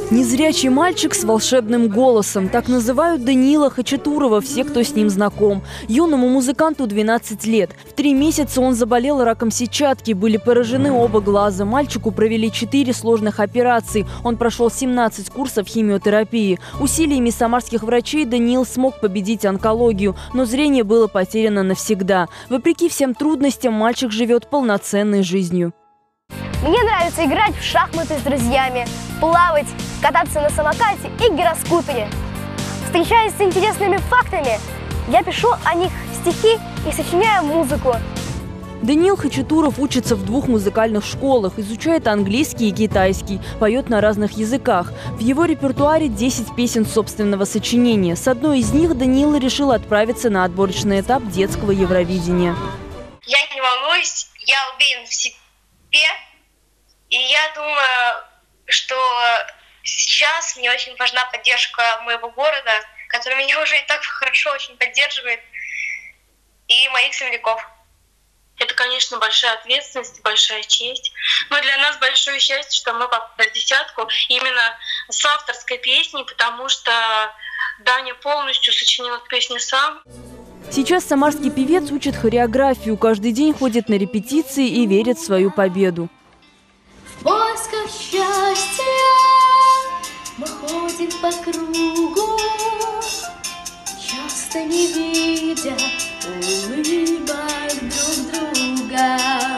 Незрячий мальчик с волшебным голосом. Так называют Даниила Хачатурова все, кто с ним знаком. Юному музыканту 12 лет. В 3 месяца он заболел раком сетчатки. Были поражены оба глаза. Мальчику провели 4 сложных операции. Он прошел 17 курсов химиотерапии. Усилиями самарских врачей Даниил смог победить онкологию. Но зрение было потеряно навсегда. Вопреки всем трудностям, мальчик живет полноценной жизнью. Мне нравится играть в шахматы с друзьями, плавать, кататься на самокате и гироскутере. Встречаясь с интересными фактами, я пишу о них стихи и сочиняю музыку. Даниил Хачатуров учится в 2 музыкальных школах, изучает английский и китайский, поет на разных языках. В его репертуаре 10 песен собственного сочинения. С одной из них Даниил решил отправиться на отборочный этап детского Евровидения. Я не волнуюсь, я уверен в себе. И я думаю, что сейчас мне очень важна поддержка моего города, который меня уже и так хорошо очень поддерживает, и моих земляков. Это, конечно, большая ответственность, большая честь. Но для нас большое счастье, что мы попали в десятку именно с авторской песней, потому что Даня полностью сочинил эту песню сам. Сейчас самарский певец учит хореографию, каждый день ходит на репетиции и верит в свою победу. В поисках счастья мы ходим по кругу, часто не видя улыбок друг друга.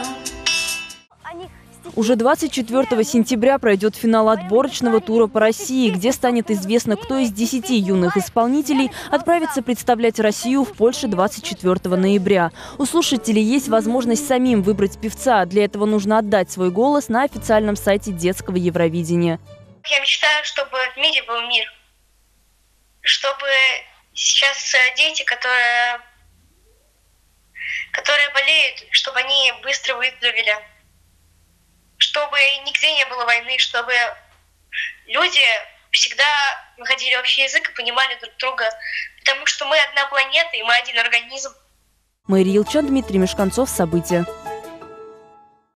Уже 24 сентября пройдет финал отборочного тура по России, где станет известно, кто из 10 юных исполнителей отправится представлять Россию в Польше 24 ноября. У слушателей есть возможность самим выбрать певца. Для этого нужно отдать свой голос на официальном сайте детского Евровидения. Я мечтаю, чтобы в мире был мир. Чтобы сейчас дети, которые болеют, чтобы они быстро выздоровели. Чтобы нигде не было войны, чтобы люди всегда находили общий язык и понимали друг друга. Потому что мы одна планета и мы один организм. Мария Илчан, Дмитрий Мешканцов. События.